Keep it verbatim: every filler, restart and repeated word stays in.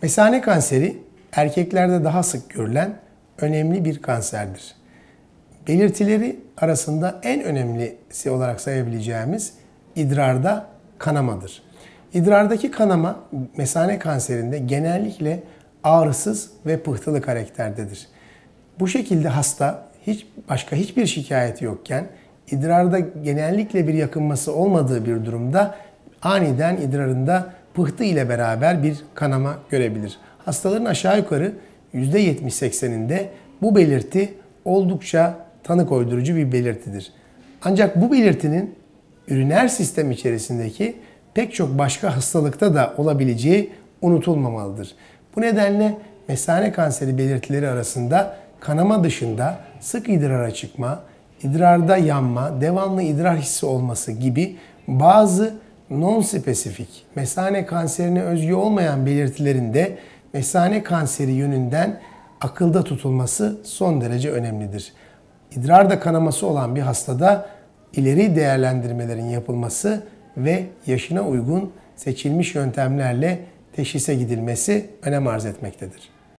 Mesane kanseri erkeklerde daha sık görülen önemli bir kanserdir. Belirtileri arasında en önemlisi olarak sayabileceğimiz idrarda kanamadır. İdrardaki kanama mesane kanserinde genellikle ağrısız ve pıhtılı karakterdedir. Bu şekilde hasta hiç başka hiçbir şikayeti yokken idrarda genellikle bir yakınması olmadığı bir durumda aniden idrarında pıhtı ile beraber bir kanama görebilir. Hastaların aşağı yukarı yüzde yetmiş sekseninde bu belirti oldukça tanı koydurucu bir belirtidir. Ancak bu belirtinin üriner sistem içerisindeki pek çok başka hastalıkta da olabileceği unutulmamalıdır. Bu nedenle mesane kanseri belirtileri arasında kanama dışında sık idrara çıkma, idrarda yanma, devamlı idrar hissi olması gibi bazı non-spesifik, mesane kanserine özgü olmayan belirtilerin de mesane kanseri yönünden akılda tutulması son derece önemlidir. İdrarda kanaması olan bir hastada ileri değerlendirmelerin yapılması ve yaşına uygun seçilmiş yöntemlerle teşhise gidilmesi önem arz etmektedir.